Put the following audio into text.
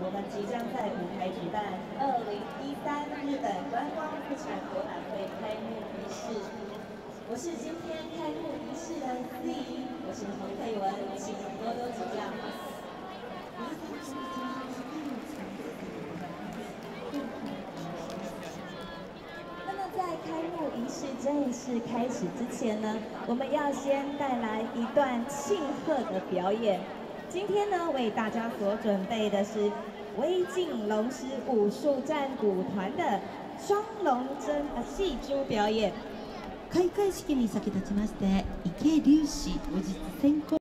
我们即将在舞台举办2013日本观光妇产博览会开幕仪式。我是今天开幕仪式的司仪，我是洪佩文，请多多指教。那么在开幕仪式正式开始之前呢，我们要先带来一段庆贺的表演。今天呢，为大家所准备的是威晋龙狮武术战鼓团的双龙争戏珠表演。 開会式に先立ちまして池龍士武術専攻